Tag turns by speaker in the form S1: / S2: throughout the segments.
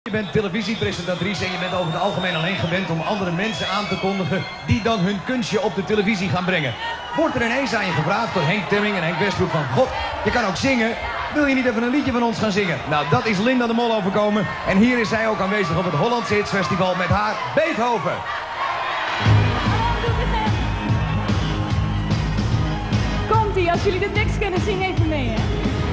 S1: Je bent televisiepresentatrice en je bent over het algemeen alleen gewend om andere mensen aan te kondigen die dan hun kunstje op de televisie gaan brengen. Wordt er ineens aan je gevraagd door Henk Temming en Henk Westbroek van: God, je kan ook zingen. Wil je niet even een liedje van ons gaan zingen? Nou, dat is Linda de Mol overkomen. En hier is zij ook aanwezig op het Hollandse Hitsfestival met haar Beethoven.
S2: Komt-ie, als jullie de tekst kennen, zing even mee, hè?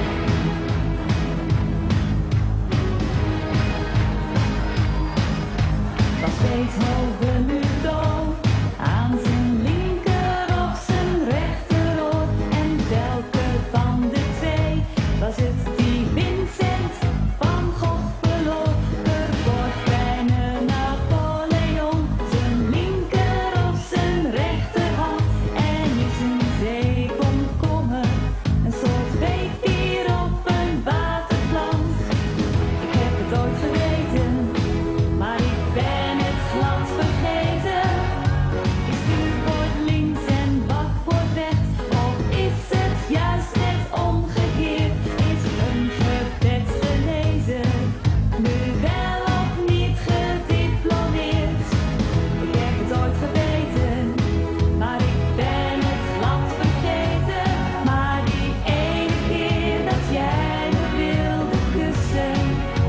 S2: Was Beethoven nu doof aan zijn linker of zijn rechteroor? En welke van de twee was het die Vincent van Gogh verloor? Verkocht bij een Napoleon zijn linker of zijn rechterhand en is een zeekomkommer, een soort weekdier op een waterplant. Ik heb het ooit geweten, maar ik ben het glad vergeten. Is stuurbord links en bakboord rechts, of is het juist net omgekeerd? Is een gefetste lezer nu wel of niet gediplomeerd? Ik heb het ooit geweten, maar ik ben het glad vergeten. Maar die ene keer dat jij me wilde kussen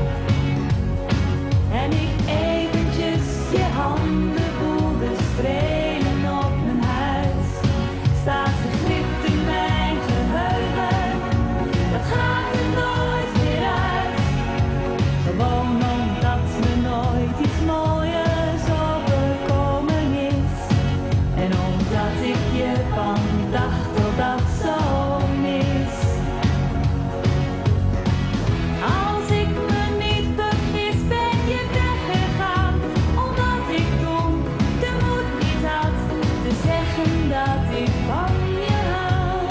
S2: en ik eventjes je handen voelde strelen op mijn huid, staat gegrift in mijn geheugen. Dat gaat er nooit meer uit. Gewoon omdat me nooit iets mooiers overkomen is. En omdat ik je van dag tot dag zo mis. Als ik me niet vergis, ben je weggegaan, omdat ik toen de moed niet had te zeggen dat ik van je hou.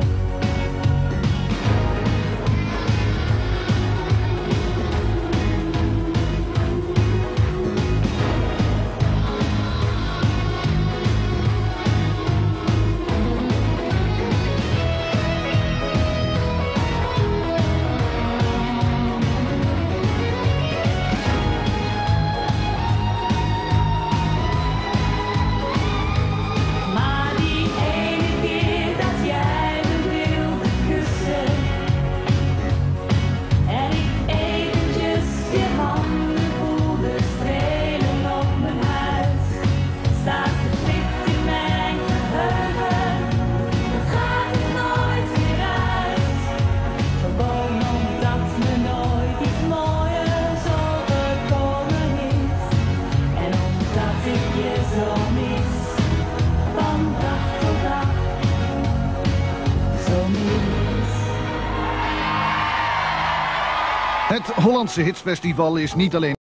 S2: Maar die ene keer dat jij me wilde kussen en ik eventjes je handen voelde strelen op mijn huid, staat gegrift in mijn geheugen. Dat gaat er nooit meer uit. Gewoon omdat me nooit iets mooiers overkomen is. En omdat ik je zo mis, van dag tot dag, zo mis.
S3: Het Hollandse Hitsfestival is niet alleen